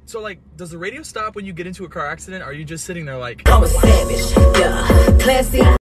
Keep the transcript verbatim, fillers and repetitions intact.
So like, does the radio stop when you get into a car accident? Or are you just sitting there like, I'm a savage, yeah, classy.